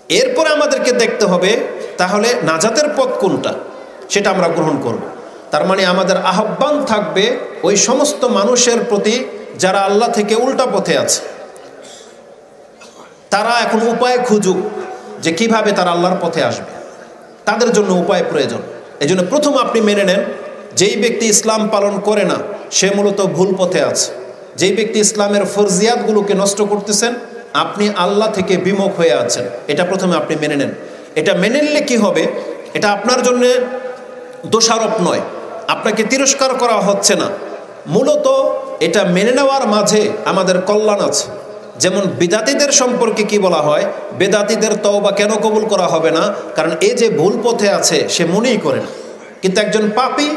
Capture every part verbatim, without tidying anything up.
এরপরে আমাদেরকে দেখতে হবে তাহলে নাজাতের পথ কোনটা, সেটা আমরা গ্রহণ করব। তার মানে আমাদের আহ্বান থাকবে ওই সমস্ত মানুষের প্রতি যারা আল্লাহ থেকে উল্টা পথে আছে, তারা এখন উপায় খুঁজুক যে কিভাবে তারা আল্লাহর পথে আসবে, তাদের জন্য উপায় প্রয়োজন। এই জন্য প্রথম আপনি মেনে নেন, যেই ব্যক্তি ইসলাম পালন করে না সে মূলত ভুল পথে আছে। যেই ব্যক্তি ইসলামের ফরজিয়াতগুলোকে নষ্ট করতেছেন, আপনি আল্লাহ থেকে বিমুখ হয়ে আছেন, এটা প্রথমে আপনি মেনে নেন। এটা মেনে নিলে কী হবে, এটা আপনার জন্য দোষারোপ নয়, আপনাকে তিরস্কার করা হচ্ছে না, মূলত এটা মেনে নেওয়ার মাঝে আমাদের কল্যাণ আছে। যেমন বিদাতীদের সম্পর্কে কি বলা হয়, বেদাতীদের তওবা কেন কবুল করা হবে না, কারণ এ যে ভুল পথে আছে সে মনেই করে না। কিন্তু একজন পাপী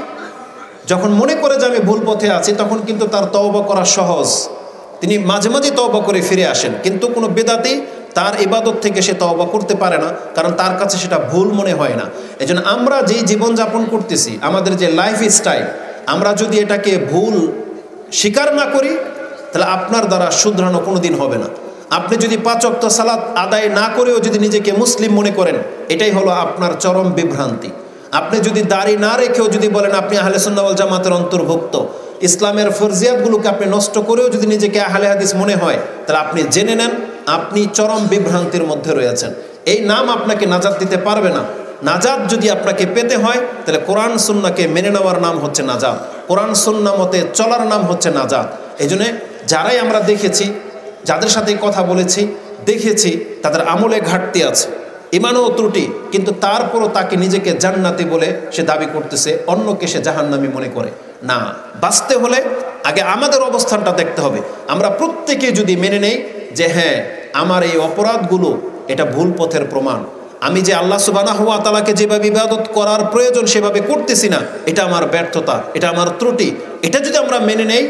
যখন মনে করে যে আমি ভুল পথে আছি, তখন কিন্তু তার তওবা করা সহজ, তিনি মাঝে মাঝে তওবা করে ফিরে আসেন। কিন্তু কোনো বেদাতি তার ইবাদত থেকে সে তওবা করতে পারে না, কারণ তার কাছে সেটা ভুল মনে হয় না। এই জন্য আমরা যেই জীবনযাপন করতেছি, আমাদের যে লাইফ স্টাইল, আমরা যদি এটাকে ভুল স্বীকার না করি, তাহলে আপনার দ্বারা শুধরানো কোনো দিন হবে না। আপনি যদি পাঁচ ওয়াক্ত সালাত আদায় না করেও যদি নিজেকে মুসলিম মনে করেন, এটাই হলো আপনার চরম বিভ্রান্তি। আপনি যদি দাড়ি না রেখেও যদি বলেন আপনি আহলে সুন্নাহ ওয়াল জামাতের অন্তর্ভুক্ত, ইসলামের ফরজিয়াতগুলোকে আপনি নষ্ট করেও যদি নিজেকে আহলে হাদিস মনে হয়, তাহলে আপনি জেনে নেন আপনি চরম বিভ্রান্তির মধ্যে রয়েছেন। এই নাম আপনাকে নাজাত দিতে পারবে না। নাজাত যদি আপনাকে পেতে হয়, তাহলে কোরআন সুন্নাহকে মেনে নেওয়ার নাম হচ্ছে নাজাত, কোরআন সুন্নাহ মতে চলার নাম হচ্ছে নাজাত। এই জন্যে যারাই আমরা দেখেছি, যাদের সাথে কথা বলেছি, দেখেছি তাদের আমলে ঘাটতি আছে, ইমানও ত্রুটি, কিন্তু তারপরও তাকে নিজেকে জান্নাতি বলে সে দাবি করতেছে, অন্যকে সে জাহান্নামী মনে করে। না, বাঁচতে হলে আগে আমাদের অবস্থানটা দেখতে হবে। আমরা প্রত্যেকে যদি মেনে নেই যে হ্যাঁ, আমার এই অপরাধগুলো এটা ভুল পথের প্রমাণ, আমি যে আল্লাহ সুবহানাহু ওয়া তাআলাকে যেভাবে ইবাদত করার প্রয়োজন সেভাবে করতেছি না, এটা আমার ব্যর্থতা, এটা আমার ত্রুটি, এটা যদি আমরা মেনে নেই,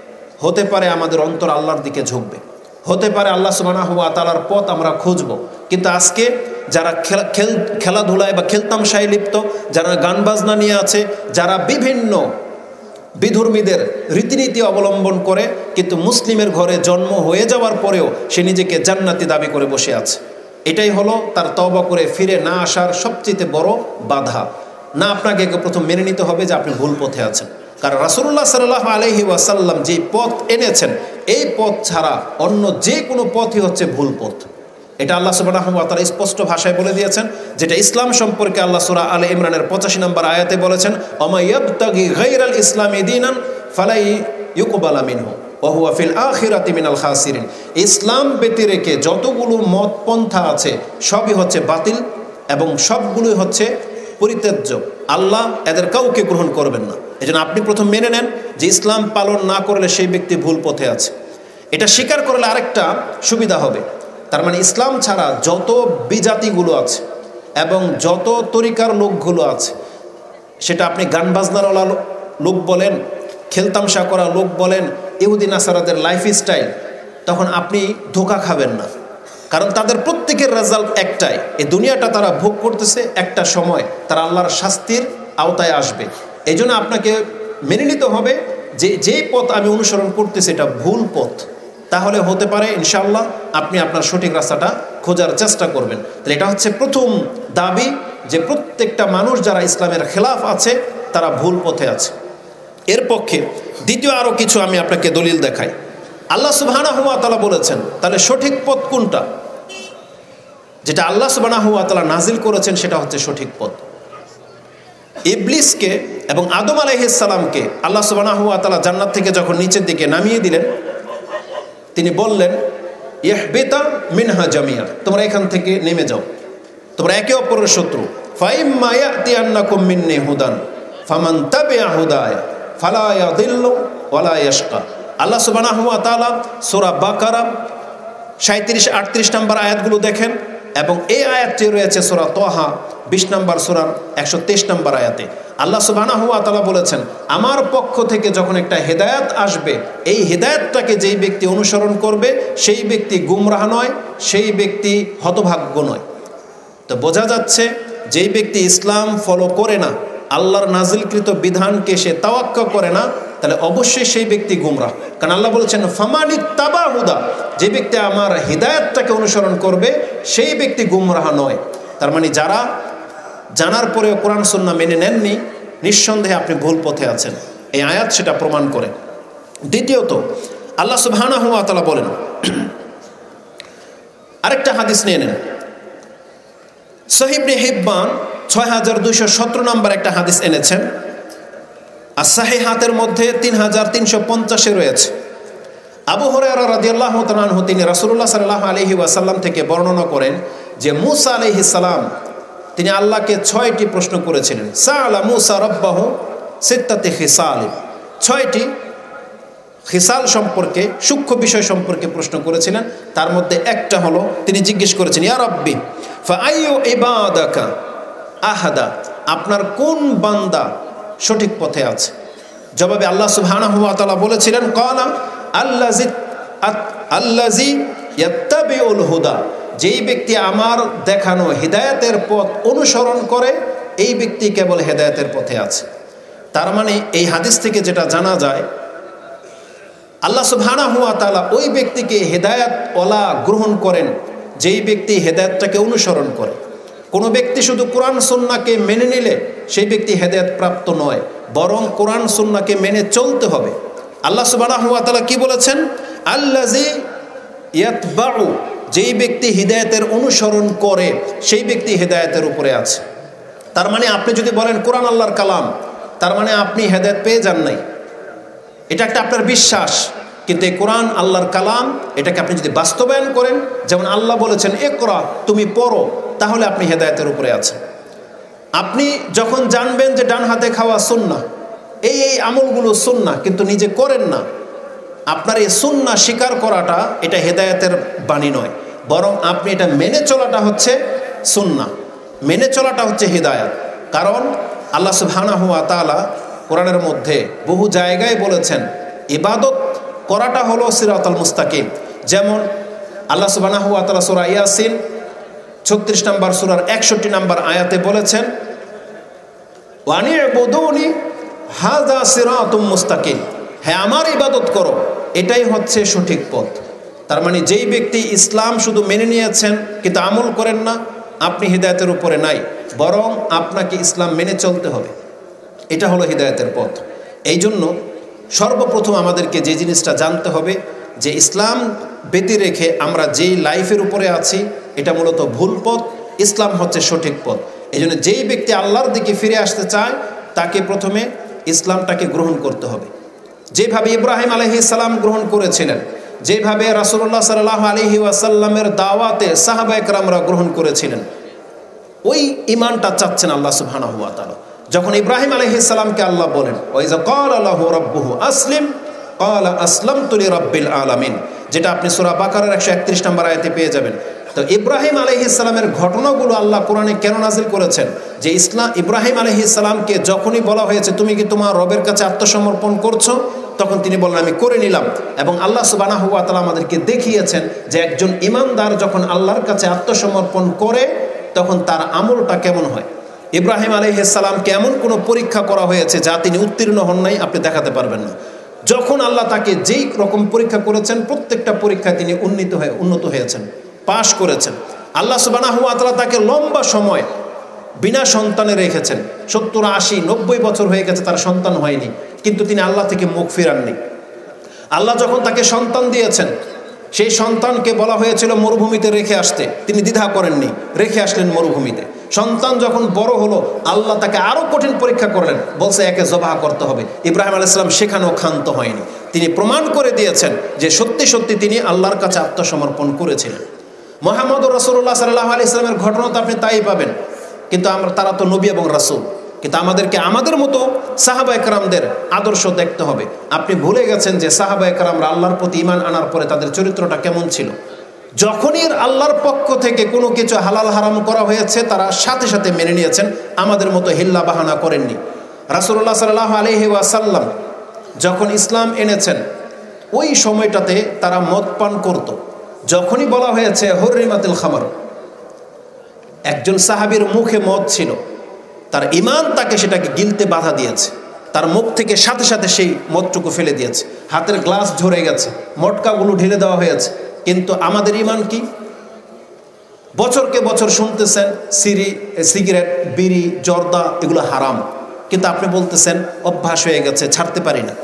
হতে পারে আমাদের অন্তর আল্লাহর দিকে ঝুঁকবে, হতে পারে আল্লাহ সুবহানাহু ওয়া তাআলার পথ আমরা খুঁজব। কিন্তু আজকে যারা খেলা খেল খেলাধুলায় বা খেলতামশায় লিপ্ত, যারা গান বাজনা নিয়ে আছে, যারা বিভিন্ন বিধর্মীদের রীতিনীতি অবলম্বন করে, কিন্তু মুসলিমের ঘরে জন্ম হয়ে যাওয়ার পরেও সে নিজেকে জান্নাতি দাবি করে বসে আছে, এটাই হলো তার তওবা করে ফিরে না আসার সবচেয়ে বড় বাধা। না, আপনাকে প্রথম মেনে নিতে হবে যে আপনি ভুল পথে আছেন, কারণ রাসূলুল্লাহ সাল্লাল্লাহু আলাইহি ওয়াসাল্লাম যে পথ এনেছেন, এই পথ ছাড়া অন্য যে কোনো পথই হচ্ছে ভুল পথ। এটা আল্লাহ সুবহানাহু ওয়া তাআলা স্পষ্ট ভাষায় বলে দিয়েছেন, যেটা ইসলাম সম্পর্কে আল্লাহ সূরা আলে ইমরানের পঁচাশি নম্বর আয়াতে বলেছেন, ওমা ইয়াবতাগি গায়রাল ইসলামি দীনান ফালাই ইউকবালা মিনহু ওয়া হুয়া ফিল আখিরাতি মিনাল খাসিরিন। ইসলাম ব্যতিরেকে যতগুলো মত পন্থা আছে সবই হচ্ছে বাতিল এবং সবগুলোই হচ্ছে পরিত্যাজ্য, আল্লাহ এদের কাউকে গ্রহণ করবেন না। এজন্য আপনি প্রথম মেনে নেন যে ইসলাম পালন না করলে সেই ব্যক্তি ভুল পথে আছে। এটা স্বীকার করলে আরেকটা সুবিধা হবে, তার মানে ইসলাম ছাড়া যত বিজাতিগুলো আছে এবং যত তরিকার লোকগুলো আছে, সেটা আপনি গান বাজনারওয়ালা লোক বলেন, খেলতামশা করা লোক বলেন, ইহুদি নাসারাদের লাইফ স্টাইল, তখন আপনি ধোঁকা খাবেন না, কারণ তাদের প্রত্যেকের রেজাল্ট একটাই, এই দুনিয়াটা তারা ভোগ করতেছে, একটা সময় তারা আল্লাহর শাস্তির আওতায় আসবে। এই জন্য আপনাকে মেনে নিতে হবে যে যেই পথ আমি অনুসরণ করতেছি এটা ভুল পথ, তাহলে হতে পারে ইনশাআল্লাহ আপনি আপনার সঠিক রাস্তাটা খোঁজার চেষ্টা করবেন। তাহলে এটা হচ্ছে প্রথম দাবি, যে প্রত্যেকটা মানুষ যারা ইসলামের খেলাফ আছে তারা ভুল পথে আছে। এর পক্ষে দ্বিতীয় আরও কিছু আমি আপনাকে দলিল দেখাই। আল্লাহ সুবহানাহু ওয়া তাআলা বলেছেন, তাহলে সঠিক পথ কোনটা? যেটা আল্লাহ সুবহানাহু ওয়া তাআলা নাজিল করেছেন সেটা হচ্ছে সঠিক পথ। ইবলিসকে এবং আদম আলাইহিস সালামকে আল্লাহ সুবহানাহু ওয়া তাআলা জান্নাত থেকে যখন নিচের দিকে নামিয়ে দিলেন, তিনি বললেন, ইহবিতা মিনহা জামিয়া, তোমরা এখান থেকে নেমে যাও, তোমরা একে অপরের শত্রু। ফাইম্মা ইয়াতিয়ান্নাকুম মিন্নি হুদান ফামান তাবিআ হুদায়া ফালা ইয়াদিল্লু ওয়ালা ইয়াশকা। আল্লাহ সুবহানাহু ওয়া তাআলা সূরা বাকারা সাঁইত্রিশ আটত্রিশ নম্বর আয়াতগুলো দেখেন, এবং এই আয়াতটি রয়েছে সূরা তাহা বিশ নম্বর সূরার একশো তেইশ নম্বর আয়াতে। আল্লাহ সুবহানাহু ওয়া তাআলা বলেছেন, আমার পক্ষ থেকে যখন একটা হেদায়েত আসবে, এই হেদায়েতটাকে যেই ব্যক্তি অনুসরণ করবে সেই ব্যক্তি গুমরাহ নয়, সেই ব্যক্তি হতভাগ্য নয়। তো বোঝা যাচ্ছে যেই ব্যক্তি ইসলাম ফলো করে না, আল্লাহর নাজিলকৃত বিধানকে সে তাওয়াক্কা করে না, তাহলে অবশ্যই সেই ব্যক্তি গুমরাহ। কারণ আল্লাহ বলেছেন, ফামানিত্তাবা হুদা, যে ব্যক্তি আমার হিদায়াতটাকে অনুসরণ করবে সেই ব্যক্তি গুমরাহ নয়। তার মানে যারা জানার পরেও কোরআন সুন্নাহ মেনে নেননি, নিঃসন্দেহে আপনি ভুল পথে আছেন, এই আয়াত সেটা প্রমাণ করে। দ্বিতীয়ত আল্লাহ সুবহানাহু ওয়া তাআলা বলেন, আরেকটা হাদিস নিয়ে নেন, সহিহ ইবনে হিব্বান ছয় হাজার দুইশো সতেরো নম্বর একটা হাদিস এনেছেন, আর সাহিহাতের মধ্যে তিন হাজার তিনশো পঞ্চাশে রয়েছে। আবু হুরায়রা রাদিয়াল্লাহু তাআলা আনহু তিনি রাসূলুল্লাহ সাল্লাল্লাহু আলাইহি ওয়াসাল্লাম থেকে বর্ণনা করেন যে মূসা আলাইহিস সালাম তিনি আল্লাহকে ছয়টি প্রশ্ন করেছিলেন। সাআলা মূসা রাব্বাহু সিত্তাতি খিসাল, ছয়টি খিসাল সম্পর্কে, সূক্ষ্ম বিষয় সম্পর্কে প্রশ্ন করেছিলেন। তার মধ্যে একটা হলো তিনি জিজ্ঞেস করেছেন, ইয়া রাব্বি ফাআইয়ু ইবাদাকা আহাদা, আপনার কোন বান্দা সঠিক পথে আছে? জবাবে আল্লাহ সুবহানাহু ওয়া তাআলা বলেছিলেন, ক্বালা আল্লাযী আল্লাযী ইয়াত্তাবিউল হুদা, যেই ব্যক্তি আমার দেখানো হিদায়াতের পথ অনুসরণ করে এই ব্যক্তি কেবল হেদায়েতের পথে আছে। তার মানে এই হাদিস থেকে যেটা জানা যায়, আল্লাহ সুবহানাহু ওয়া তাআলা ওই ব্যক্তিকে হেদায়েতওয়ালা গ্রহণ করেন যেই ব্যক্তি হেদায়েতটাকে অনুসরণ করে। কোনো ব্যক্তি শুধু কোরআন সুন্নাহকে মেনে নিলে সেই ব্যক্তি হেদায়েত প্রাপ্ত নয়, বরং কোরআন সুন্নাহকে মেনে চলতে হবে। আল্লাহ সুবহানাহু ওয়া তাআলা কি বলেছেন? আল্লাযী ইয়াতবাউ, যেই ব্যক্তি হিদায়াতের অনুসরণ করে সেই ব্যক্তি হেদায়েতের উপরে আছে। তার মানে আপনি যদি বলেন কোরআন আল্লাহর কালাম, তার মানে আপনি হেদায়েত পেয়ে যান নাই, এটা একটা আপনার বিশ্বাস। কিন্তু এই কোরআন আল্লাহর কালাম, এটাকে আপনি যদি বাস্তবায়ন করেন, যেমন আল্লাহ বলেছেন ইকরা, তুমি পড়ো, তাহলে আপনি হেদায়েতের উপরে আছেন। আপনি যখন জানবেন যে ডান হাতে খাওয়া সুন্নাহ, এই এই আমলগুলো সুন্নাহ, কিন্তু নিজে করেন না, আপনার এই সুন্নাহ স্বীকার করাটা এটা হেদায়েতের বাণী নয়, বরং আপনি এটা মেনে চলাটা হচ্ছে সুন্নাহ, মেনে চলাটা হচ্ছে হিদায়াত। কারণ আল্লাহ সুবহানাহু ওয়া তাআলা কোরআনের মধ্যে বহু জায়গায় বলেছেন ইবাদত করাটা হলো সিরাতাল মুস্তাকিম। যেমন আল্লাহ সুবহানাহু ওয়া তাআলা সূরা ইয়াসিন ছত্রিশ নম্বর সূরার একষট্টি নম্বর আয়াতে বলেছেন, ওয়ানি'বুদুনি হাযা সিরাতুম মুস্তাকিম, হ্যাঁ আমার ইবাদত করো, এটাই হচ্ছে সঠিক পথ। তার মানে যেই ব্যক্তি ইসলাম শুধু মেনে নিয়েছেন কিন্তু আমল করেন না, আপনি হিদায়াতের উপরে নাই, বরং আপনাকে ইসলাম মেনে চলতে হবে, এটা হলো হিদায়াতের পথ। এই জন্য সর্বপ্রথম আমাদেরকে যে জিনিসটা জানতে হবে যে ইসলাম ব্যতি রেখে আমরা যেই লাইফের উপরে আছি এটা মূলত ভুল পথ, ইসলাম হচ্ছে সঠিক পথ। এই জন্য যেই ব্যক্তি আল্লাহর দিকে ফিরে আসতে চায় তাকে প্রথমে ইসলামটাকে গ্রহণ করতে হবে, যেভাবে ইব্রাহিম আলাইহিস সালাম গ্রহণ করেছিলেন, যেভাবে রাসূলুল্লাহ সাল্লাল্লাহু আলাইহি ওয়াসাল্লামের দাওয়াতে সাহাবায়ে কেরামরা গ্রহণ করেছিলেন, ওই ঈমানটা চাচ্ছেন আল্লাহ সুবহানাহু ওয়া তাআলা। যখন ইব্রাহিম আলাইহিস সালামকে আল্লাহ বলেন ওয়াইযা ক্বালা লাহু রাব্বুহু আসলিম ক্বালা আসলামতু লিরাব্বিল আলামিন, যেটা আপনি সূরা বাকারার একশো একত্রিশ নম্বর আয়াতে পেয়ে যাবেন। তো ইব্রাহিম আলাইহিস সালামের ঘটনাগুলো আল্লাহ কোরআনে কেন নাজিল করেছেন? যে ইসলাম ইব্রাহিম আলাইহিস সালামকে যখনই বলা হয়েছে তুমি কি তোমার রবের কাছে আত্মসমর্পণ করছো, তখন তিনি বললেন আমি করে নিলাম। এবং আল্লাহ সুবহানাহু ওয়া তাআলা আমাদেরকে দেখিয়েছেন যে একজন ঈমানদার যখন আল্লাহর কাছে আত্মসমর্পণ করে তখন তার আমলটা কেমন হয়। ইব্রাহিম আলাইহিস সালামকে এমন কোনো পরীক্ষা করা হয়েছে যা তিনি উত্তীর্ণ হন নাই, আপনি দেখাতে পারবেন না। যখন আল্লাহ তাকে যেই রকম পরীক্ষা করেছেন প্রত্যেকটা পরীক্ষায় তিনি উন্নীত হয়ে উন্নত হয়েছেন, পাশ করেছেন। আল্লাহ সুবহানাহু ওয়া তাআলা তাকে লম্বা সময় বিনা সন্তানে রেখেছেন, সত্তর আশি নব্বই বছর হয়ে গেছে তার সন্তান হয়নি, কিন্তু তিনি আল্লাহ থেকে মুখ ফিরাননি। আল্লাহ যখন তাকে সন্তান দিয়েছেন, সেই সন্তানকে বলা হয়েছিল মরুভূমিতে রেখে আসতে, তিনি দ্বিধা করেননি, রেখে আসলেন মরুভূমিতে। সন্তান যখন বড় হলো আল্লাহ তাকে আরও কঠিন পরীক্ষা করলেন, বলছে একে জবাহ করতে হবে। ইব্রাহিম আলাইহিস সালাম সেখানেও ক্ষান্ত হয়নি, তিনি প্রমাণ করে দিয়েছেন যে সত্যি সত্যি তিনি আল্লাহর কাছে আত্মসমর্পণ করেছিলেন। মুহাম্মদুর রাসূলুল্লাহ সাল্লাল্লাহু আলাইহি ওয়াসাল্লামের ঘটনা তো আপনি তাই পাবেন, কিন্তু আমরা তারা তো নবী এবং রাসূল, কিন্তু আমাদেরকে আমাদের মতো সাহাবায়ে কেরামদের আদর্শ দেখতে হবে। আপনি ভুলে গেছেন যে সাহাবায়ে কেরামরা আল্লাহর প্রতি ঈমান আনার পরে তাদের চরিত্রটা কেমন ছিল। যখনই আল্লাহর পক্ষ থেকে কোনো কিছু হালাল হারাম করা হয়েছে তারা সাথে সাথে মেনে নিয়েছেন, আমাদের মতো হিল্লা বাহানা করেননি। রাসূলুল্লাহ সাল্লাল্লাহু আলাইহি ওয়াসাল্লাম যখন ইসলাম এনেছেন ওই সময়টাতে তারা মদ পান করত। যখনই বলা হয়েছে হুররিমাতুল খামর, একজন সাহাবীর মুখে মদ ছিল, তার ঈমান তাকে সেটাকে গিলতে বাধা দিয়েছে, তার মুখ থেকে সাথে সাথে সেই মদটুকু ফেলে দিয়েছে, হাতের গ্লাস ঝরে গেছে, মটকাগুলো ঢেলে দেওয়া হয়েছে। কিন্তু আমাদের ইমান কি? বছরকে বছর শুনতেছেন সিরি সিগারেট বিড়ি জর্দা এগুলো হারাম, কিন্তু আপনি বলতেছেন অভ্যাস হয়ে গেছে, ছাড়তে পারি না।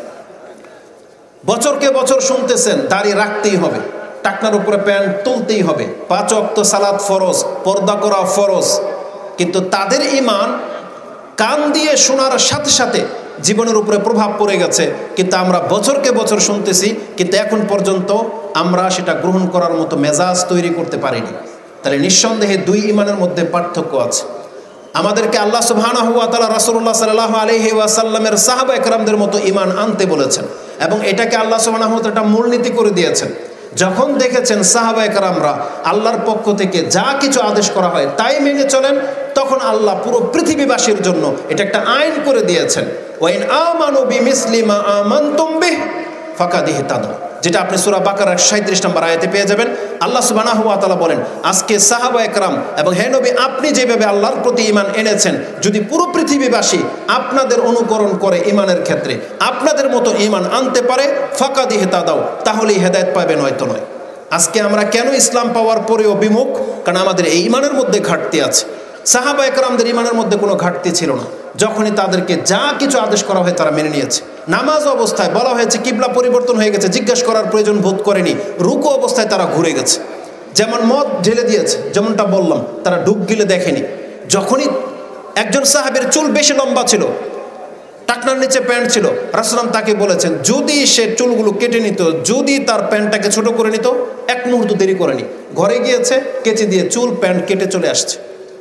বছরকে বছর শুনতেছেন দাড়ি রাখতেই হবে, টাকনার উপরে প্যান্ট তুলতেই হবে, পাঁচ ওয়াক্ত সালাত ফরজ, পর্দা করা ফরজ, কিন্তু তাদের ইমান কান দিয়ে শোনার সাথে সাথে জীবনের উপরে প্রভাব পড়ে গেছে, কিন্তু আমরা বছরকে বছর শুনতেছি, কিন্তু এখন পর্যন্ত আমরা সেটা গ্রহণ করার মতো মেজাজ তৈরি করতে পারিনি। তাহলে নিঃসন্দেহে দুই ইমানের মধ্যে পার্থক্য আছে। আমাদেরকে আল্লাহ সুবহানাহু ওয়া তাআলা রাসূলুল্লাহ সাল্লাল্লাহু আলাইহি ওয়াসাল্লামের সাহাবা একরামদের মতো ইমান আনতে বলেছেন, এবং এটাকে আল্লাহ সুবহানাহু ওয়া তাআলা একটা মূলনীতি করে দিয়েছেন। যখন দেখেছেন সাহাবা একরামরা আল্লাহর পক্ষ থেকে যা কিছু আদেশ করা হয় তাই মেনে চলেন, তখন আল্লাহ পুরো পৃথিবীবাসীর জন্য এটা একটা আইন করে দিয়েছেন, ওয়াইন আমানু বিমিসলি মা আমানতুম বিহি ফাকাদ ইহতাদাউ, যেটা আপনি সূরা বাকারার সাঁইত্রিশ নম্বর আয়াতে পেয়ে যাবেন। আল্লাহ সুবহানাহু ওয়া তাআলা বলেন, আজকে সাহাবা একরাম এবং হে নবী আপনি যেভাবে আল্লাহর প্রতি ঈমান এনেছেন, যদি পুরো পৃথিবীবাসী আপনাদের অনুকরণ করে ঈমানের ক্ষেত্রে আপনাদের মতো ঈমান আনতে পারে, ফাকাদ ইহতাদাউ, তাহলেই হেদায়েত পাবে, নয়তো নয়। আজকে আমরা কেন ইসলাম পাওয়ার পরেও বিমুখ? কারণ আমাদের এই ঈমানের মধ্যে ঘাটতি আছে। সাহাবা একরামদের ঈমানের মধ্যে কোনো ঘাটতি ছিল না। যখনই তাদেরকে যা কিছু আদেশ করা হয় তারা মেনে নিয়েছে। নামাজ অবস্থায় বলা হয়েছে কিবলা পরিবর্তন হয়ে গেছে, জিজ্ঞেস করার প্রয়োজন বোধ করেনি। রুকু অবস্থায় তারা ঘুরে গেছে। যেমন মদ ঢেলে দিয়েছে, যেমনটা বললাম, তারা ডুব গিলে দেখেনি। যখনই একজন সাহাবের চুল বেশি লম্বা ছিল, টাকনার নিচে প্যান্ট ছিল, রাসূলুল্লাহ তাকে বলেছেন যদি সে চুলগুলো কেটে নিত, যদি তার প্যান্টটাকে ছোট করে নিত, এক মুহূর্ত দেরি করেনি, ঘরে গিয়েছে কেচে দিয়ে চুল প্যান্ট কেটে চলে আসছে।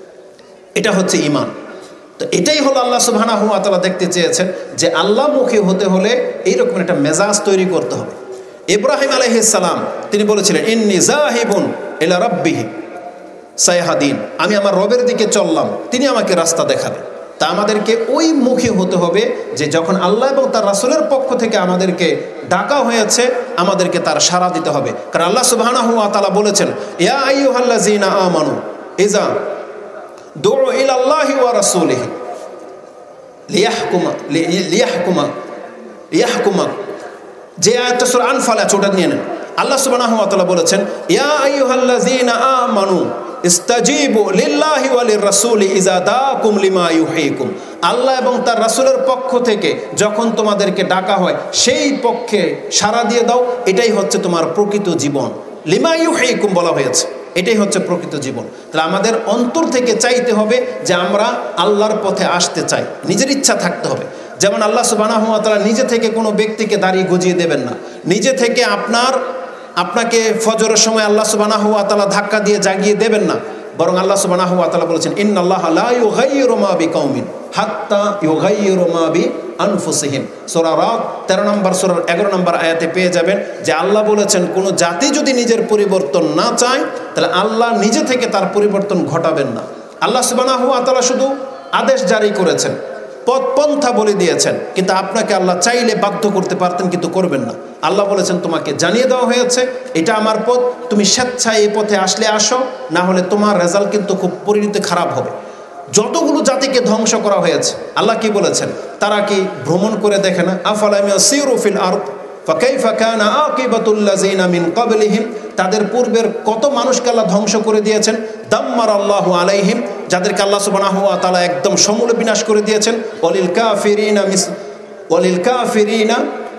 এটা হচ্ছে ঈমান। তো এটাই হলো আল্লাহ সুবহানাহু ওয়া তাআলা দেখতে চেয়েছেন, যে আল্লাহমুখী হতে হলে এইরকম একটা মেজাজ তৈরি করতে হবে। ইব্রাহিম আলাইহিস সালাম তিনি বলেছিলেন, ইন্নী যাহিবুন ইলা রাব্বিহি সায়াহদিন, আমি আমার রবের দিকে চললাম, তিনি আমাকে রাস্তা দেখাবেন। তা আমাদেরকে ওই মুখী হতে হবে যে যখন আল্লাহ এবং তার রাসূলের পক্ষ থেকে আমাদেরকে ডাকা হয়েছে, আমাদেরকে তার সাড়া দিতে হবে। কারণ আল্লাহ সুবহানাহু ওয়া তাআলা বলেছেন, ইয়া আইয়ুহাল্লাযীনা আমানু ইযা দুউ ইলাল্লাহি ওয়া রাসূলিহি লিয়াহকুমা লিয়াহকুমা লিয়াহকুমা, যে আয়াতটা সূরা আনফাল আছে ওটা নিয়ে নেন। আল্লাহ সুবহানাহু ওয়া তাআলা বলেছেন, ইয়া আইয়ুহাল্লাযীনা আমানু ইস্তাজিবু লিল্লাহি ওয়া লিররাসূলি ইযা দাআকুম লিমা ইউহয়িকুম, আল্লাহ এবং তার রাসূলের পক্ষ থেকে যখন তোমাদেরকে ডাকা হয় সেই পক্ষে সাড়া দিয়ে দাও, এটাই হচ্ছে তোমার প্রকৃত জীবন। লিমা ইউহয়িকুম বলা হয়েছে, এটাই হচ্ছে প্রকৃত জীবন। তাহলে আমাদের অন্তর থেকে চাইতে হবে যে আমরা আল্লাহর পথে আসতে চাই, নিজের ইচ্ছা থাকতে হবে। যেমন আল্লাহ সুবহানাহু ওয়া তাআলা নিজে থেকে কোনো ব্যক্তিকে দাড়ি গজিয়ে দেবেন না, নিজে থেকে আপনার আপনাকে ফজরের সময় আল্লাহ সুবহানাহু ওয়া তাআলা ধাক্কা দিয়ে জাগিয়ে দেবেন না, বরং আল্লাহ সুবহানাহু ওয়া তাআলা বলেছেন, ইন্নাল্লাহা লা ইউগাইয়িরু মা বিকাউমিন হাত্তা ইউগাইয়িরু মা বিআনফুসিহিম। সূরা রাদ তেরো নম্বর সূরার এগারো নম্বর আয়াতে পেয়ে যাবেন যে আল্লাহ বলেছেন কোনো জাতি যদি নিজের পরিবর্তন না চায় তাহলে আল্লাহ নিজে থেকে তার পরিবর্তন ঘটাবেন না। আল্লাহ সুবহানাহু ওয়া তাআলা শুধু আদেশ জারি করেছেন, পথ পন্থা বলে দিয়েছেন, কিন্তু আপনাকে আল্লাহ চাইলে বাধ্য করতে পারতেন, কিন্তু করবেন না। আল্লাহ বলেছেন তোমাকে জানিয়ে দেওয়া হয়েছে এটা আমার পথ, তুমি স্বেচ্ছায় এই পথে আসলে আসো, না হলে তোমার রেজাল্ট কিন্তু খুব পরিণতি খারাপ হবে। যতগুলো জাতিকে ধ্বংস করা হয়েছে আল্লাহ কি বলেছেন, তারা কি ভ্রমণ করে দেখে না? আফালাম ইয়াসিরু ফিল আরদ ফাকাইফা কানা আকিবাতুল্লাযিনা মিন ক্বাবলিহিম, তাদের পূর্বের কত মানুষকে আল্লাহ ধ্বংস করে দিয়েছেন। দাম্মারাল্লাহু আলাইহিম, যাদেরকে আল্লাহ সুবহানাহু ওয়া তাআলা একদম সমূলে বিনাশ করে দিয়েছেন। ওয়ালিল কাফিরিনা মিস ওয়ালিল কাফিরিনা,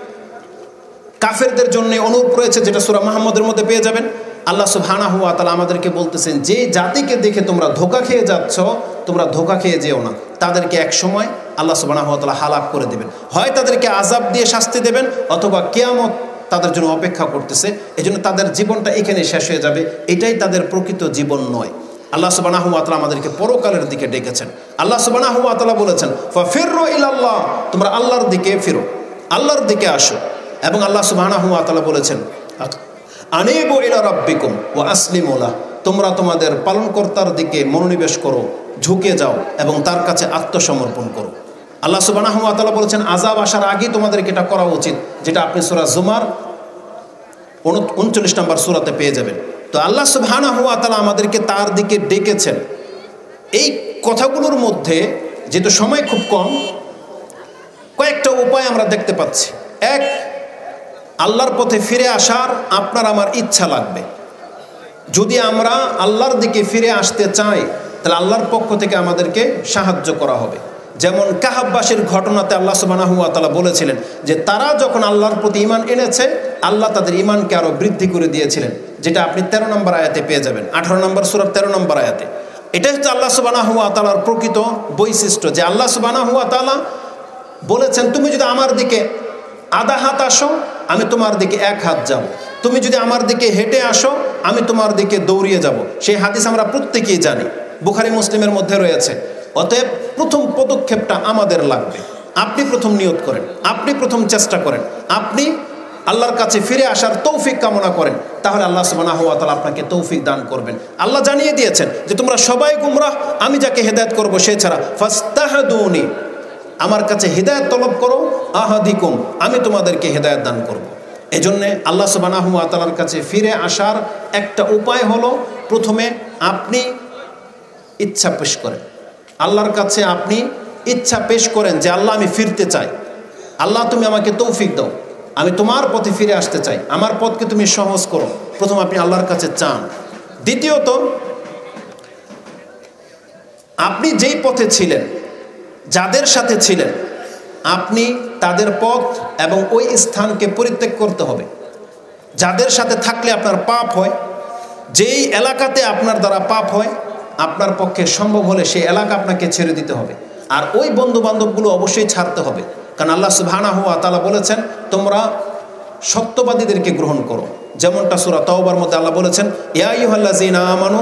কাফেরদের জন্য অনুরূপ রয়েছে, যেটা সূরা মুহাম্মদের মধ্যে পেয়ে যাবেন। আল্লাহ সুবহানাহু ওয়া তাআলা আমাদেরকে বলতেছেন যে জাতিকে দেখে তোমরা ধোঁকা খেয়ে যাচ্ছ, তোমরা ধোঁকা খেয়ে যেও না, তাদেরকে এক সময় আল্লাহ সুবহানাহু ওয়া তাআলা হালাক করে দেবেন। হয় তাদেরকে আযাব দিয়ে শাস্তি দেবেন, অথবা কিয়ামত তাদের জন্য অপেক্ষা করতেছে, এজন্য তাদের জীবনটা এখানে শেষ হয়ে যাবে। এটাই তাদের প্রকৃত জীবন নয়। আল্লাহ সুবহানাহু ওয়া তাআলা আমাদেরকে পরকালের দিকে ডেকেছেন। আল্লাহ সুবহানাহু ওয়া তাআলা বলেছেন, ফাফিরু ইলাল্লাহ, তোমরা আল্লাহর দিকে ফিরো, আল্লাহর দিকে আসো। এবং আল্লাহ সুবহানাহু ওয়া তাআলা বলেছেন, আনিবু ইলা রাব্বিকুম ওয়া আসলিমু লাহ, তোমরা তোমাদের পালনকর্তার দিকে মনোনিবেশ করো, ঝুঁকে যাও এবং তার কাছে আত্মসমর্পণ করো। আল্লাহ সুবহানাহু ওয়া তাআলা বলেছেন আযাব আসার আগেই তোমাদেরকে এটা করা উচিত, যেটা আপনি সূরা জুমার উনচল্লিশ নম্বর সূরাতে পেয়ে যাবেন। তো আল্লাহ সুবহানাহু ওয়া তাআলা আমাদেরকে তার দিকে ডেকেছেন। এই কথাগুলোর মধ্যে যেহেতু সময় খুব কম, কয়েকটা উপায় আমরা দেখতে পাচ্ছি। এক, আল্লাহর পথে ফিরে আসার আপনার আমার ইচ্ছা লাগবে। যদি আমরা আল্লাহর দিকে ফিরে আসতে চাই তাহলে আল্লাহর পক্ষ থেকে আমাদেরকে সাহায্য করা হবে। যেমন কাহাববাসীর ঘটনাতে আল্লাহ সুবহানাহু ওয়া তাআলা বলেছিলেন যে তারা যখন আল্লাহর প্রতি ঈমান এনেছে আল্লাহ তাদের ঈমানকে আরও বৃদ্ধি করে দিয়েছিলেন, যেটা আপনি তেরো নম্বর আয়াতে পেয়ে যাবেন, আঠারো নম্বর সূরার তেরো নম্বর আয়াতে। এটা হচ্ছে আল্লাহ সুবহানাহু ওয়া তাআলার প্রকৃত বৈশিষ্ট্য, যে আল্লাহ সুবহানাহু ওয়া তাআলা বলেছেন তুমি যদি আমার দিকে আধা হাত আসো আমি তোমার দিকে এক হাত যাব, তুমি যদি আমার দিকে হেঁটে আসো আমি তোমার দিকে দৌড়িয়ে যাব। সেই হাদিস আমরা প্রত্যেকেই জানি, বুখারী মুসলিমের মধ্যে রয়েছে। অতএব প্রথম পদক্ষেপটা আমাদের লাগবে। আপনি প্রথম নিয়ত করেন, আপনি প্রথম চেষ্টা করেন, আপনি আল্লাহর কাছে ফিরে আসার তৌফিক কামনা করেন, তাহলে আল্লাহ সুবহানাহু ওয়া তাআলা আপনাকে তৌফিক দান করবেন। আল্লাহ জানিয়ে দিয়েছেন যে তোমরা সবাই গুমরাহ, আমি যাকে হেদায়েত করব সে ছাড়া, ফাস্তাহদুনি, আমার কাছে হেদায়েত তলব করো, আহাদিকুম, আমি তোমাদেরকে হেদায়েত দান করব। এজন্যে আল্লাহ সুবহানাহু ওয়া তাআলার কাছে ফিরে আসার একটা উপায় হলো প্রথমে আপনি ইচ্ছা পেশ করেন, আল্লাহর কাছে আপনি ইচ্ছা পেশ করেন যে আল্লাহ আমি ফিরতে চাই, আল্লাহ তুমি আমাকে তৌফিক দাও, আমি তোমার পথে ফিরে আসতে চাই, আমার পথকে তুমি সহজ করো। প্রথম আপনি আল্লাহর কাছে চান। দ্বিতীয়ত, আপনি যেই পথে ছিলেন, যাদের সাথে ছিলেন, আপনি তাদের পথ এবং ওই স্থানকে পরিত্যাগ করতে হবে। যাদের সাথে থাকলে আপনার পাপ হয়, যেই এলাকাতে আপনার দ্বারা পাপ হয়, আপনার পক্ষে সম্ভব হলে সেই এলাকা আপনাকে ছেড়ে দিতে হবে। আর ওই বন্ধু বান্ধবগুলো অবশ্যই ছাড়তে হবে, কারণ আল্লাহ সুবহানাহু ওয়া তাআলা বলেছেন তোমরা সত্যবাদীদেরকে গ্রহণ করো। যেমনটা সূরা তাওবার মধ্যে আল্লাহ বলেছেন ইয়া আইয়ুহাল্লাযীনা আমানু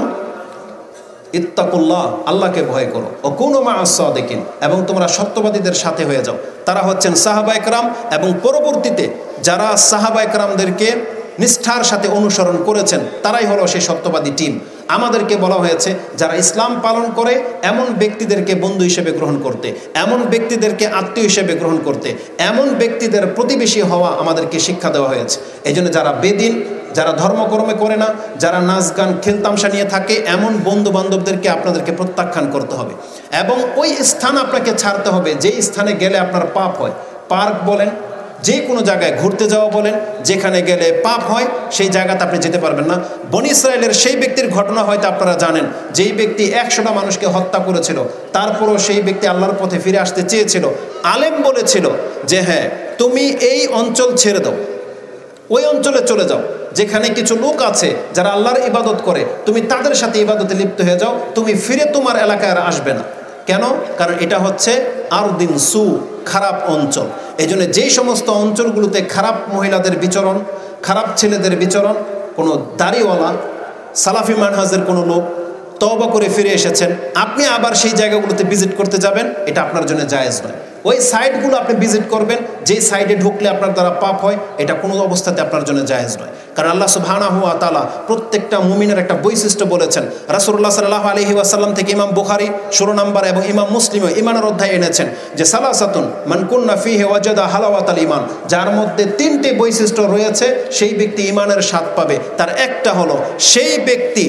ইত্তাকুল্লাহ, আল্লাহকে ভয় করো, ও কুনু মা'আস সাদিকিন, এবং তোমরা সত্যবাদীদের সাথে হয়ে যাও। তারা হচ্ছেন সাহাবা একরাম, এবং পরবর্তীতে যারা সাহাবা একরামদেরকে নিষ্ঠার সাথে অনুসরণ করেছেন তারাই হলো সেই সত্যবাদী টিম। আমাদেরকে বলা হয়েছে যারা ইসলাম পালন করে এমন ব্যক্তিদেরকে বন্ধু হিসেবে গ্রহণ করতে, এমন ব্যক্তিদেরকে আত্মীয় হিসেবে গ্রহণ করতে, এমন ব্যক্তিদের প্রতিবেশী হওয়া আমাদেরকে শিক্ষা দেওয়া হয়েছে। এই জন্য যারা বেদিন, যারা ধর্মকর্মে করে না, যারা নাচ গান খেলতামশা নিয়ে থাকে, এমন বন্ধু বান্ধবদেরকে আপনাদেরকে প্রত্যাখ্যান করতে হবে এবং ওই স্থান আপনাকে ছাড়তে হবে যেই স্থানে গেলে আপনার পাপ হয়। পার্ক বলেন, যে কোনো জায়গায় ঘুরতে যাওয়া বলেন, যেখানে গেলে পাপ হয় সেই জায়গাতে আপনি যেতে পারবেন না। বনী ইসরায়েলের সেই ব্যক্তির ঘটনা হয়তো আপনারা জানেন, যেই ব্যক্তি একশোটা মানুষকে হত্যা করেছিল, তারপরও সেই ব্যক্তি আল্লাহর পথে ফিরে আসতে চেয়েছিল। আলেম বলেছিল যে হ্যাঁ তুমি এই অঞ্চল ছেড়ে দাও, ওই অঞ্চলে চলে যাও যেখানে কিছু লোক আছে যারা আল্লাহর ইবাদত করে, তুমি তাদের সাথে ইবাদতে লিপ্ত হয়ে যাও, তুমি ফিরে তোমার এলাকায় আর আসবে না। কেন? কারণ এটা হচ্ছে আরদিন সু, খারাপ অঞ্চল। এই জন্য যেই সমস্ত অঞ্চলগুলোতে খারাপ মহিলাদের বিচরণ, খারাপ ছেলেদের বিচরণ, কোনো দাড়িওয়ালা সালাফি মানহাজের কোনো লোক তওবা করে ফিরে এসেছেন, আপনি আবার সেই জায়গাগুলোতে ভিজিট করতে যাবেন, এটা আপনার জন্য জায়েজ নয়। ওই সাইটগুলো আপনি ভিজিট করবেন যেই সাইডে ঢুকলে আপনার দ্বারা পাপ হয়, এটা কোনো অবস্থাতে আপনার জন্য জায়েজ নয়। কারণ আল্লাহ সুবহানাহু ওয়া তাআলা প্রত্যেকটা মুমিনের একটা বৈশিষ্ট্য বলেছেন। রাসূলুল্লাহ সাল্লাল্লাহু আলাইহি ওয়াসাল্লাম থেকে ইমাম বুখারী ষোলো নম্বর এবং ইমাম মুসলিমও ঈমানের অধ্যায় এনেছেন যে সালাসাতুন মান কুন্না ফীহি ওয়াজাদা হালাওয়াতাল ঈমান, যার মধ্যে তিনটি বৈশিষ্ট্য রয়েছে সেই ব্যক্তি ঈমানের স্বাদ পাবে। তার একটা হলো সেই ব্যক্তি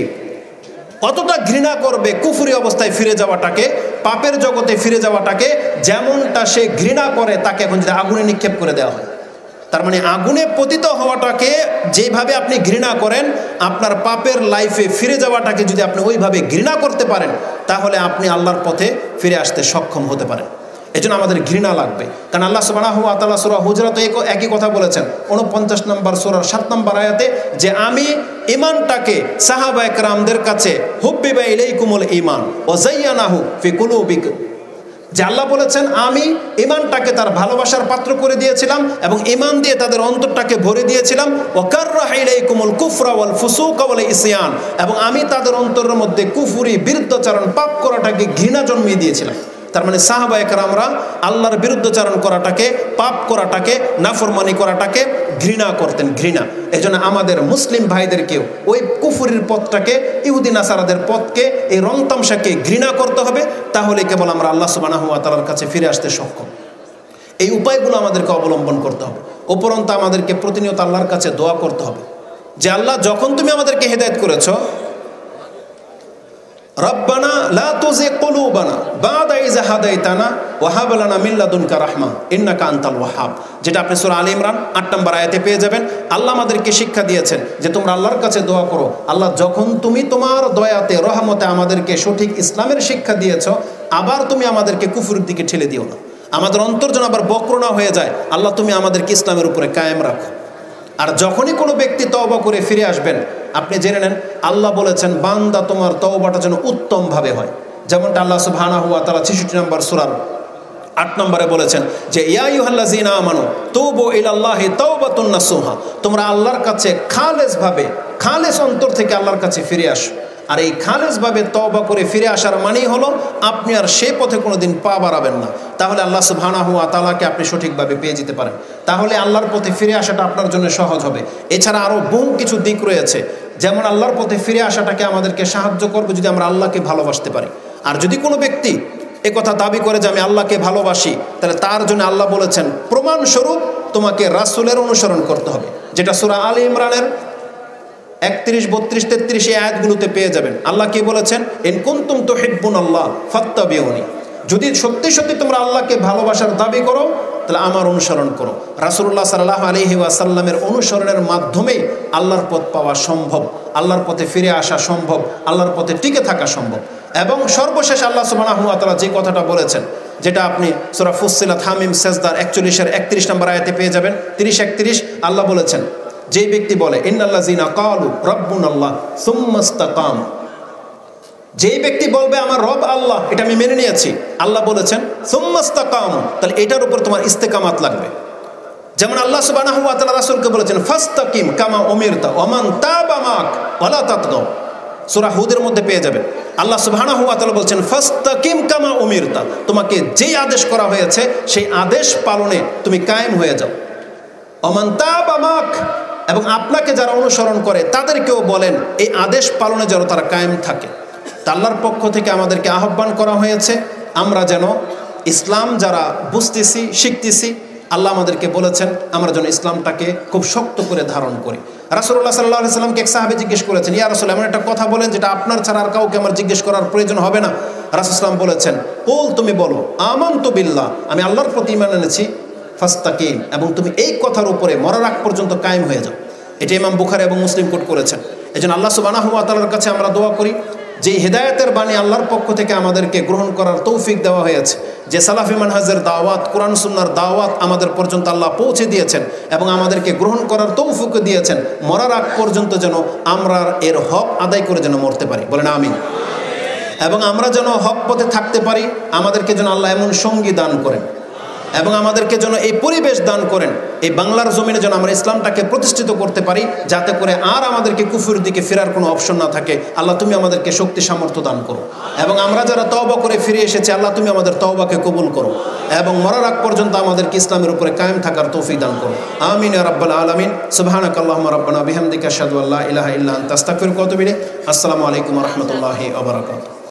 কতটা ঘৃণা করবে কুফরি অবস্থায় ফিরে যাওয়াটাকে, পাপের জগতে ফিরে যাওয়াটাকে, যেমনটা সে ঘৃণা করে তাকে এখন যদি আগুনে নিক্ষেপ করে দেওয়া হয়। তার মানে আগুনে পতিত হওয়াটাকে যেভাবে আপনি ঘৃণা করেন, আপনার পাপের লাইফে ফিরে যাওয়াটাকে যদি আপনি ওইভাবে ঘৃণা করতে পারেন, তাহলে আপনি আল্লাহর পথে ফিরে আসতে সক্ষম হতে পারেন। এই জন্য আমাদের ঘৃণা লাগবে, কারণ আল্লাহ সুবহানাহু ওয়া তাআলা সূরা হুজরাতে একই কথা বলেছেন উনপঞ্চাশ নম্বর সূরার সাত নম্বর আয়াতে যে আমি ঈমানটাকে সাহাবা একরামদের কাছে হুব্বিবা ইলাইকুমুল ঈমান ওয়া যায়্যানাহু ফি কুলুবিকুম, যে আল্লাহ বলেছেন আমি ঈমানটাকে তার ভালোবাসার পাত্র করে দিয়েছিলাম এবং ঈমান দিয়ে তাদের অন্তরটাকে ভরে দিয়েছিলাম। ওয়া কাররাহা ইলাইকুমুল কুফরা ওয়াল ফুসুকা ওয়াল ইসয়ান, এবং আমি তাদের অন্তরের মধ্যে কুফরি, বিরুদ্ধাচরণ, পাপ করাটাকে ঘৃণা জন্মিয়ে দিয়েছিলাম। তার মানে সাহাবা একরামরা আল্লাহর বিরুদ্ধাচরণ করাটাকে, পাপ করাটাকে, নাফরমানি করাটাকে ঘৃণা করতেন, ঘৃণা। এই জন্য আমাদের মুসলিম ভাইদেরকেও ওই কুফরির পথটাকে, ইহুদি নাসারাদের পথকে, এই রং তামসাকে ঘৃণা করতে হবে, তাহলে কেবল আমরা আল্লাহ সুবহানাহু ওয়া তাআলার কাছে ফিরে আসতে সক্ষম। এই উপায়গুলো আমাদেরকে অবলম্বন করতে হবে। উপরন্ত আমাদেরকে প্রতিনিয়ত আল্লাহর কাছে দোয়া করতে হবে যে আল্লাহ যখন তুমি আমাদেরকে হেদায়েত করেছো, রব্বানা লা তুযিগ কুলুবানা বা'দা ইয হাদাইতানা ওয়া হাব লানা মিন লাদুনকা রাহমা ইন্নাকা আনতাল ওয়াহ্হাব, যেটা আপনি সূরা আলে ইমরান আট নম্বর আয়াতে পেয়ে যাবেন। আল্লাহ আমাদেরকে শিক্ষা দিয়েছেন যে তোমরা আল্লাহর কাছে দোয়া করো, আল্লাহ যখন তুমি তোমার দয়াতে রহমতে আমাদেরকে সঠিক ইসলামের শিক্ষা দিয়েছ, আবার তুমি আমাদেরকে কুফরের দিকে ঠেলে দিও না, আমাদের অন্তর যেন আবার বক্র না হয়ে যায়, আল্লাহ তুমি আমাদেরকে ইসলামের উপরে কায়েম রাখো। আর যখনই কোনো ব্যক্তি তওবা করে ফিরে আসবেন, আপনি জেনে নেন আল্লাহ বলেছেন বান্দা তোমার তওবাটা যেন উত্তমভাবে হয়, যেমনটা আল্লাহ সুবহানাহু ওয়া তাআলা ছেষট্টি নম্বর সূরার আট নম্বরে বলেছেন যে ইয়া আইয়ুহাল্লাযীনা আমানু তুবু ইলাল্লাহি তাওবাতুন নাসুহা, তোমরা আল্লাহর কাছে খালেসভাবে খালেস অন্তর থেকে আল্লাহর কাছে ফিরে আসো। আর এই খালেসভাবে তওবা করে ফিরে আসার মানেই হলো আপনি আর সে পথে কোনো দিন পা বাড়াবেন না, তাহলে আল্লাহ সুবহানাহু ওয়া তাআলাকে আপনি সঠিকভাবে পেয়ে যেতে পারেন, তাহলে আল্লাহর পথে ফিরে আসাটা আপনার জন্য সহজ হবে। এছাড়া আরও বহু কিছু দিক রয়েছে, যেমন আল্লাহর পথে ফিরে আসাটাকে আমাদেরকে সাহায্য করবে যদি আমরা আল্লাহকে ভালোবাসতে পারি। আর যদি কোনো ব্যক্তি এ কথা দাবি করে যে আমি আল্লাহকে ভালোবাসি, তাহলে তার জন্য আল্লাহ বলেছেন প্রমাণস্বরূপ তোমাকে রাসূলের অনুসরণ করতে হবে, যেটা সূরা আলে ইমরানের একত্রিশ বত্রিশ তেত্রিশ এই আয়াতগুলোতে পেয়ে যাবেন। আল্লাহ কি বলেছেন, ইন কুনতুম তুহিব্বুনাল্লাহ ফাত্তাবিউনি, যদি সত্যি সত্যি তোমরা আল্লাহকে ভালোবাসার দাবি করো তাহলে আমার অনুসরণ করো। রাসূলুল্লাহ সাল্লাল্লাহু আলাইহি ওয়াসাল্লামের অনুসরণের মাধ্যমেই আল্লাহর পথ পাওয়া সম্ভব, আল্লাহর পথে ফিরে আসা সম্ভব, আল্লাহর পথে টিকে থাকা সম্ভব। এবং সর্বশেষ আল্লাহ সুবহানাহু ওয়া তাআলা যে কথাটা বলেছেন, যেটা আপনি সূরা ফুসসিলাত হামিম সেজদার একচল্লিশের একত্রিশ নম্বর আয়াতে পেয়ে যাবেন, তিরিশ একত্রিশ আল্লাহ বলেছেন যেই ব্যক্তি বলে ইন্নাল্লাযীনা ক্বালু রাব্বুনাল্লাহ সুম্মা ইসতাকামু, যেই ব্যক্তি বলবে আমার রব আল্লাহ, এটা আমি মেনে নিয়েছি, আল্লাহ বলেছেন সুম্মা ইসতাকামু, তাহলে এটার উপর তোমার ইস্তেকামাত লাগবে। যেমন আল্লাহ সুবহানাহু ওয়া তাআলা রাসূলকে বলেছেন ফাস্তাকিম কামা উমিরতা ওয়া মান তাবা মাক ওয়ালা তাতগাও, সূরা হুদের মধ্যে পেয়ে যাবেন। আল্লাহ সুবহানাহু ওয়া তাআলা বলছেন ফাস্তাকিম কামা উমিরতা, তোমাকে যেই আদেশ করা হয়েছে সেই আদেশ পালনে তুমি কায়েম হয়ে যাও। ওয়া মান তাবা মাক, এবং আপনাকে যারা অনুসরণ করে তাদেরকেও বলেন এই আদেশ পালনে যেন তারা কায়েম থাকে। তা আল্লাহর পক্ষ থেকে আমাদেরকে আহ্বান করা হয়েছে আমরা যেন ইসলাম যারা বুঝতেছি শিখতেছি, আল্লাহ আমাদেরকে বলেছেন আমরা যেন ইসলামটাকে খুব শক্ত করে ধারণ করি। রাসূলুল্লাহ সাল্লাল্লাহু আলাইহি সাল্লামকে এক সাহাবী জিজ্ঞেস করেছেন, ইয়া রাসূল এমন একটা কথা বলেন যেটা আপনার ছাড়া আর কাউকে আমার জিজ্ঞেস করার প্রয়োজন হবে না। রাসূল সাল্লাম বলেছেন কুল, তুমি বলো আমানতু বিল্লাহ, আমি আল্লাহর প্রতি ঈমান এনেছি, ফাস্তাকিম, এবং তুমি এই কথার উপরে মরার আগ পর্যন্ত কায়েম হয়ে যাও। এটা ইমাম বুখারী এবং মুসলিম কোট করেছেন। এজন্য আল্লাহ সুবহানাহু ওয়া তাআলার কাছে আমরা দোয়া করি যে হেদায়েতের বাণী আল্লাহর পক্ষ থেকে আমাদেরকে গ্রহণ করার তৌফিক দেওয়া হয়েছে, যে সালাফি মানহাজের দাওয়াত কোরআন সুন্নাহর দাওয়াত আমাদের পর্যন্ত আল্লাহ পৌঁছে দিয়েছেন এবং আমাদেরকে গ্রহণ করার তৌফিক দিয়েছেন, মরার আগ পর্যন্ত যেন আমরা এর হক আদায় করে যেন মরতে পারি, বলেন আমিন। এবং আমরা যেন হক পথে থাকতে পারি, আমাদেরকে যেন আল্লাহ এমন সঙ্গী দান করেন এবং আমাদেরকে যেন এই পরিবেশ দান করেন, এই বাংলার জমিনে যেন আমরা ইসলামটাকে প্রতিষ্ঠিত করতে পারি, যাতে করে আর আমাদেরকে কুফরের দিকে ফেরার কোনো অপশন না থাকে। আল্লাহ তুমি আমাদেরকে শক্তি সামর্থ্য দান করো, এবং আমরা যারা তওবা করে ফিরে এসেছি আল্লাহ তুমি আমাদের তওবাকে কবুল করো, এবং মরার আগ পর্যন্ত আমাদেরকে ইসলামের উপরে কায়েম থাকার তৌফিক দান করো। আমিন ইয়া রাব্বাল আলামিন। সুবহানাকাল্লাহুম্মা রাব্বানা বিহামদিকা আশহাদু আল্লা ইলাহা ইল্লা আনতা আস্তাগফিরুকা ওয়া আতুবু ইলাইক। আসসালামু আলাইকুম ওয়া রাহমাতুল্লাহি ওয়া বারাকাতুহু।